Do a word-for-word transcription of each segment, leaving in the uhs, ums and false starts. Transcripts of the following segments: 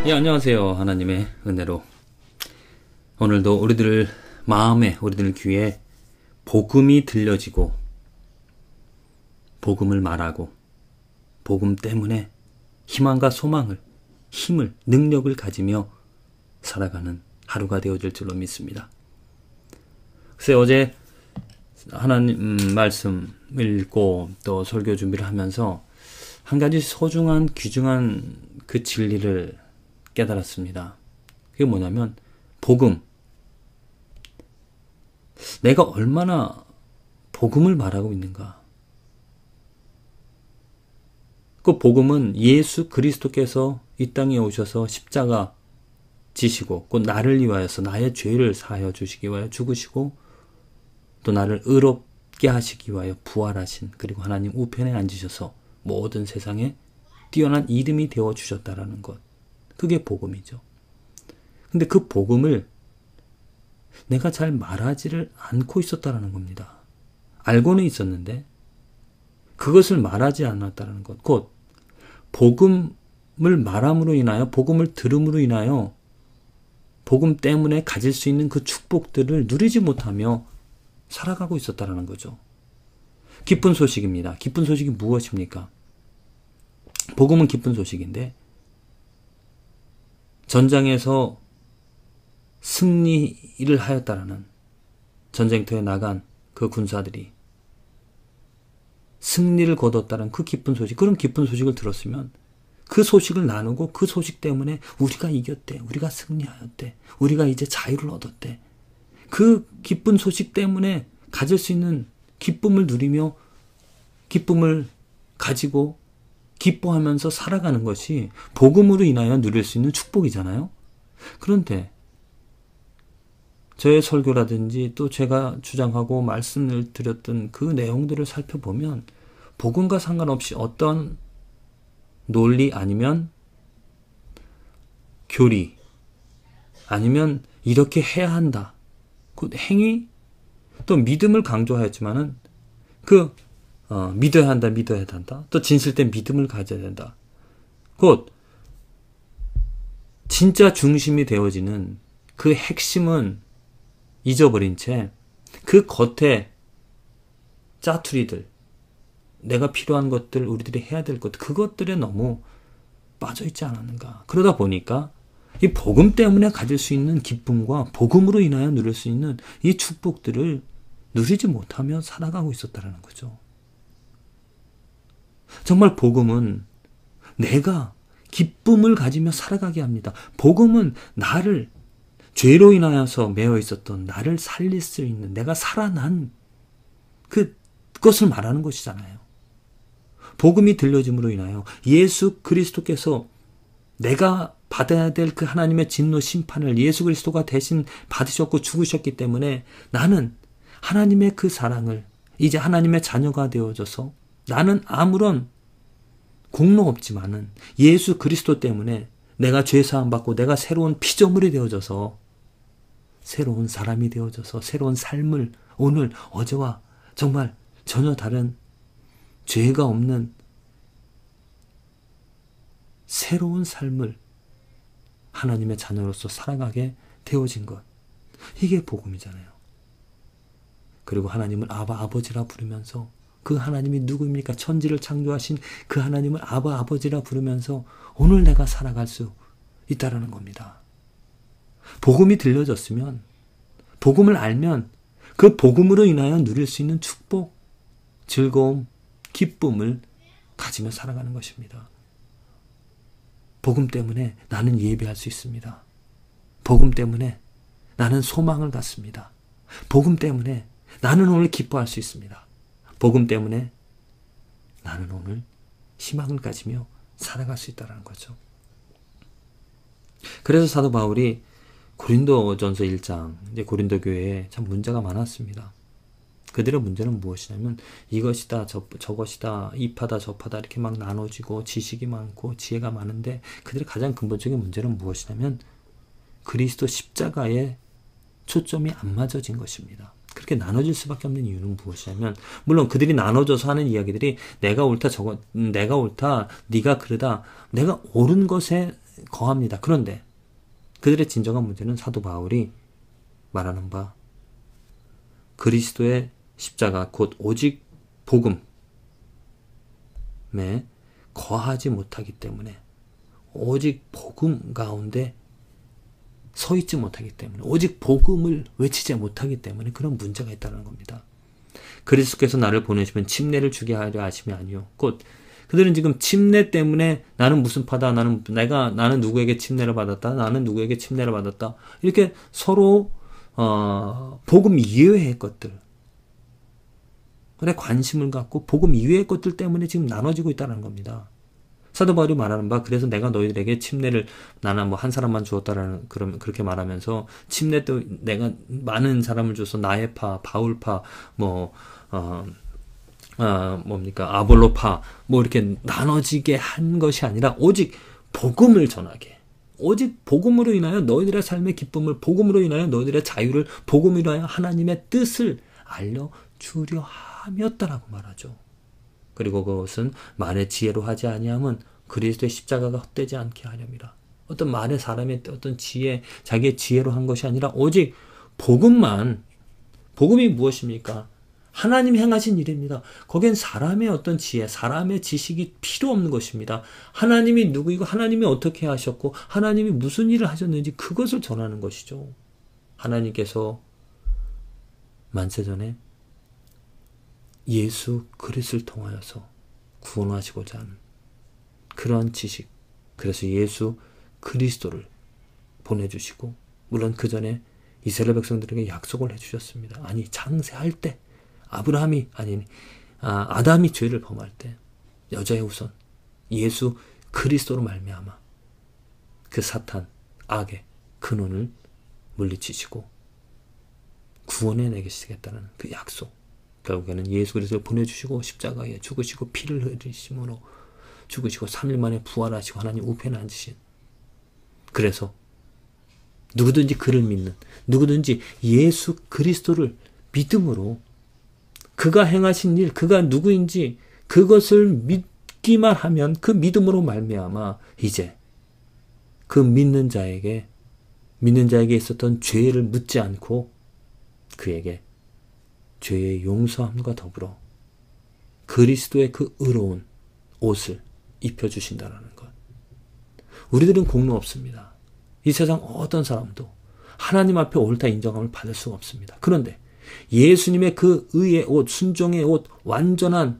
예, 안녕하세요. 하나님의 은혜로 오늘도 우리들 마음에, 우리들 귀에 복음이 들려지고 복음을 말하고 복음 때문에 희망과 소망을, 힘을, 능력을 가지며 살아가는 하루가 되어질 줄로 믿습니다. 글쎄 어제 하나님 음, 말씀 읽고 또 설교 준비를 하면서 한 가지 소중한 귀중한 그 진리를 깨달았습니다. 그게 뭐냐면 복음. 내가 얼마나 복음을 말하고 있는가. 그 복음은 예수 그리스도께서 이 땅에 오셔서 십자가 지시고 곧 나를 위하여서 나의 죄를 사하여 주시기 위하여 죽으시고 또 나를 의롭게 하시기 위하여 부활하신, 그리고 하나님 우편에 앉으셔서 모든 세상에 뛰어난 이름이 되어 주셨다라는 것. 그게 복음이죠. 근데 그 복음을 내가 잘 말하지를 않고 있었다라는 겁니다. 알고는 있었는데 그것을 말하지 않았다는 것. 곧 복음을 말함으로 인하여, 복음을 들음으로 인하여 복음 때문에 가질 수 있는 그 축복들을 누리지 못하며 살아가고 있었다는 거죠. 기쁜 소식입니다. 기쁜 소식이 무엇입니까? 복음은 기쁜 소식인데 전장에서 승리를 하였다라는, 전쟁터에 나간 그 군사들이 승리를 거뒀다는 그 기쁜 소식, 그런 기쁜 소식을 들었으면 그 소식을 나누고 그 소식 때문에 우리가 이겼대, 우리가 승리하였대, 우리가 이제 자유를 얻었대, 그 기쁜 소식 때문에 가질 수 있는 기쁨을 누리며 기쁨을 가지고 기뻐하면서 살아가는 것이 복음으로 인하여 누릴 수 있는 축복이잖아요. 그런데 저의 설교라든지 또 제가 주장하고 말씀을 드렸던 그 내용들을 살펴보면 복음과 상관없이 어떤 논리 아니면 교리 아니면 이렇게 해야 한다, 그 행위, 또 믿음을 강조하였지만은 그 어, 믿어야 한다, 믿어야 한다. 또 진실 때 믿음을 가져야 된다. 곧 진짜 중심이 되어지는 그 핵심은 잊어버린 채 그 겉에 짜투리들, 내가 필요한 것들, 우리들이 해야 될 것, 그것들에 너무 빠져있지 않았는가. 그러다 보니까 이 복음 때문에 가질 수 있는 기쁨과 복음으로 인하여 누릴 수 있는 이 축복들을 누리지 못하며 살아가고 있었다는 거죠. 정말 복음은 내가 기쁨을 가지며 살아가게 합니다. 복음은 나를, 죄로 인하여서 매여 있었던 나를 살릴 수 있는, 내가 살아난 그, 그것을 말하는 것이잖아요. 복음이 들려짐으로 인하여 예수 그리스도께서 내가 받아야 될 그 하나님의 진노 심판을 예수 그리스도가 대신 받으셨고 죽으셨기 때문에 나는 하나님의 그 사랑을, 이제 하나님의 자녀가 되어져서 나는 아무런 공로 없지만은 예수 그리스도 때문에 내가 죄사함 받고 내가 새로운 피조물이 되어져서 새로운 사람이 되어져서 새로운 삶을, 오늘 어제와 정말 전혀 다른 죄가 없는 새로운 삶을 하나님의 자녀로서 살아가게 되어진 것, 이게 복음이잖아요. 그리고 하나님을 아바 아버지라 부르면서, 그 하나님이 누구입니까? 천지를 창조하신 그 하나님을 아바 아버지라 부르면서 오늘 내가 살아갈 수 있다라는 겁니다. 복음이 들려졌으면, 복음을 알면 그 복음으로 인하여 누릴 수 있는 축복, 즐거움, 기쁨을 가지며 살아가는 것입니다. 복음 때문에 나는 예배할 수 있습니다. 복음 때문에 나는 소망을 갖습니다. 복음 때문에 나는 오늘 기뻐할 수 있습니다. 복음 때문에 나는 오늘 희망을 가지며 살아갈 수 있다는 거죠. 그래서 사도 바울이 고린도전서 일 장, 이제 고린도 교회에 참 문제가 많았습니다. 그들의 문제는 무엇이냐면 이것이다, 저, 저것이다, 이파다, 저파다 이렇게 막 나눠지고 지식이 많고 지혜가 많은데 그들의 가장 근본적인 문제는 무엇이냐면 그리스도 십자가에 초점이 안 맞아진 것입니다. 그렇게 나눠질 수밖에 없는 이유는 무엇이냐면, 물론 그들이 나눠져서 하는 이야기들이 내가 옳다, 저거, 내가 옳다, 네가 그러다, 내가 옳은 것에 거합니다. 그런데 그들의 진정한 문제는 사도 바울이 말하는 바 그리스도의 십자가 곧 오직 복음에 거하지 못하기 때문에, 오직 복음 가운데 서 있지 못하기 때문에, 오직 복음을 외치지 못하기 때문에 그런 문제가 있다는 겁니다. 그리스도께서 나를 보내시면 침례를 주게 하려 하심이 아니요 곧 그들은 지금 침례 때문에 나는 무슨 파다, 나는 내가 나는 누구에게 침례를 받았다, 나는 누구에게 침례를 받았다, 이렇게 서로 어, 복음 이외의 것들, 그래 관심을 갖고 복음 이외의 것들 때문에 지금 나눠지고 있다는 겁니다. 사도 바울이 말하는 바 그래서 내가 너희들에게 침례를 나는 뭐 한 사람만 주었다라는 그런 그렇게 말하면서 침례 또 내가 많은 사람을 줘서 나의 파, 바울파, 뭐 어, 어 뭡니까 아볼로파 뭐 이렇게 나눠지게 한 것이 아니라 오직 복음을 전하게, 오직 복음으로 인하여 너희들의 삶의 기쁨을, 복음으로 인하여 너희들의 자유를, 복음으로 인하여 하나님의 뜻을 알려주려 함이었다라고 말하죠. 그리고 그것은 말의 지혜로 하지 아니함은 그리스도의 십자가가 헛되지 않게 하렵니다. 어떤 말의 사람의 어떤 지혜, 자기의 지혜로 한 것이 아니라 오직 복음만, 복음이 무엇입니까? 하나님 행하신 일입니다. 거기엔 사람의 어떤 지혜, 사람의 지식이 필요 없는 것입니다. 하나님이 누구이고 하나님이 어떻게 하셨고 하나님이 무슨 일을 하셨는지 그것을 전하는 것이죠. 하나님께서 만세전에 예수 그리스도를 통하여서 구원하시고자 하는 그러한 지식, 그래서 예수 그리스도를 보내주시고, 물론 그 전에 이스라엘 백성들에게 약속을 해주셨습니다. 아니 창세할 때 아브라함이 아니 아, 아담이 죄를 범할 때 여자의 후손 예수 그리스도로 말미암아 그 사탄 악의 근원을 물리치시고 구원해 내시겠다는 그 약속, 결국에는 예수 그리스도를 보내주시고 십자가에 죽으시고 피를 흘리심으로 죽으시고 삼 일 만에 부활하시고 하나님 우편에 앉으신, 그래서 누구든지 그를 믿는, 누구든지 예수 그리스도를 믿음으로 그가 행하신 일, 그가 누구인지 그것을 믿기만 하면 그 믿음으로 말미암아 이제 그 믿는 자에게 믿는 자에게 있었던 죄를 묻지 않고 그에게 죄의 용서함과 더불어 그리스도의 그 의로운 옷을 입혀주신다는 것. 우리들은 공로 없습니다. 이 세상 어떤 사람도 하나님 앞에 옳다 인정함을 받을 수가 없습니다. 그런데 예수님의 그 의의 옷, 순종의 옷, 완전한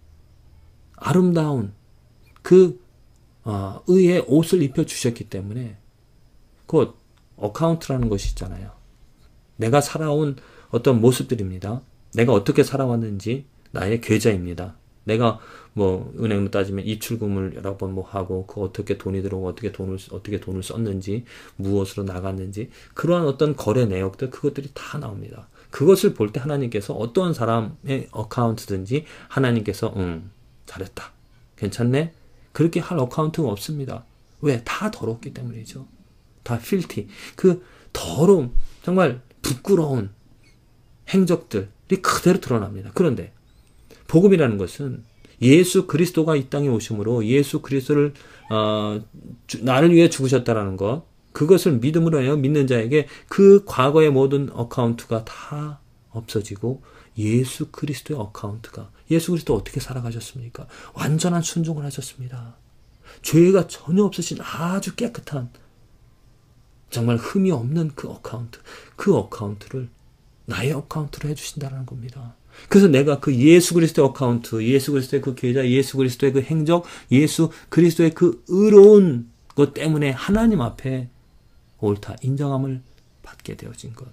아름다운 그 어, 의의 옷을 입혀주셨기 때문에 곧 어카운트라는 것이 있잖아요. 내가 살아온 어떤 모습들입니다. 내가 어떻게 살아왔는지 나의 계좌입니다. 내가 뭐 은행으로 따지면 입출금을 여러 번 뭐 하고 그 어떻게 돈이 들어오고 어떻게 돈을 어떻게 돈을 썼는지, 무엇으로 나갔는지, 그러한 어떤 거래 내역들, 그것들이 다 나옵니다. 그것을 볼 때 하나님께서 어떠한 사람의 어카운트든지 하나님께서 음 잘했다, 괜찮네, 그렇게 할 어카운트가 없습니다. 왜? 다 더럽기 때문이죠. 다 필티, 그 더러움, 정말 부끄러운 행적들이 그대로 드러납니다. 그런데 복음이라는 것은 예수 그리스도가 이 땅에 오심으로 예수 그리스도를 어, 주, 나를 위해 죽으셨다라는 것, 그것을 믿음으로 해요. 믿는 자에게 그 과거의 모든 어카운트가 다 없어지고 예수 그리스도의 어카운트가, 예수 그리스도 어떻게 살아가셨습니까? 완전한 순종을 하셨습니다. 죄가 전혀 없으신 아주 깨끗한, 정말 흠이 없는 그 어카운트, 그 어카운트를 나의 어카운트로 해주신다는 겁니다. 그래서 내가 그 예수 그리스도의 어카운트, 예수 그리스도의 그 계좌, 예수 그리스도의 그 행적, 예수 그리스도의 그 의로운 것 때문에 하나님 앞에 옳다 인정함을 받게 되어진 것.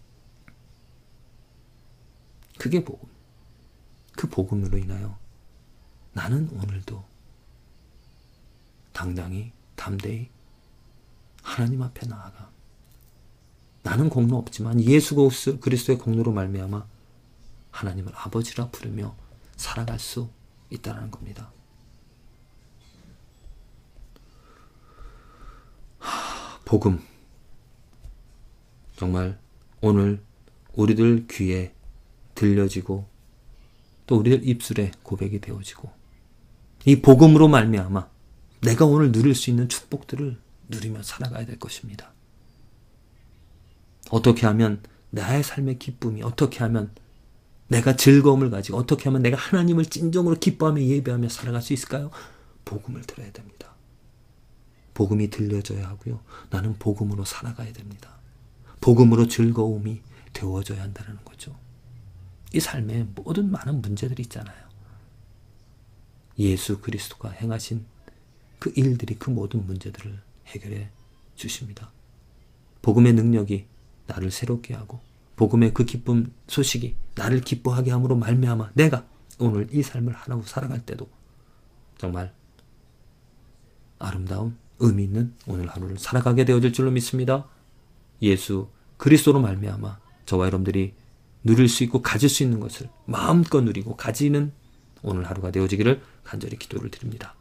그게 복음. 그 복음으로 인하여 나는 오늘도 당당히 담대히 하나님 앞에 나아가 나는 공로 없지만 예수 그리스도의 공로로 말미암아 하나님을 아버지라 부르며 살아갈 수 있다는 겁니다. 하, 복음, 정말 오늘 우리들 귀에 들려지고 또 우리들 입술에 고백이 되어지고 이 복음으로 말미암아 내가 오늘 누릴 수 있는 축복들을 누리며 살아가야 될 것입니다. 어떻게 하면 나의 삶의 기쁨이, 어떻게 하면 내가 즐거움을 가지고, 어떻게 하면 내가 하나님을 진정으로 기뻐하며 예배하며 살아갈 수 있을까요? 복음을 들어야 됩니다. 복음이 들려져야 하고요. 나는 복음으로 살아가야 됩니다. 복음으로 즐거움이 되어져야 한다는 거죠. 이 삶에 모든 많은 문제들이 있잖아요. 예수 그리스도가 행하신 그 일들이 그 모든 문제들을 해결해 주십니다. 복음의 능력이 나를 새롭게 하고 복음의 그 기쁨 소식이 나를 기뻐하게 함으로 말미암아 내가 오늘 이 삶을 하나로 살아갈 때도 정말 아름다운 의미 있는 오늘 하루를 살아가게 되어질 줄로 믿습니다. 예수 그리스도로 말미암아 저와 여러분들이 누릴 수 있고 가질 수 있는 것을 마음껏 누리고 가지는 오늘 하루가 되어지기를 간절히 기도를 드립니다.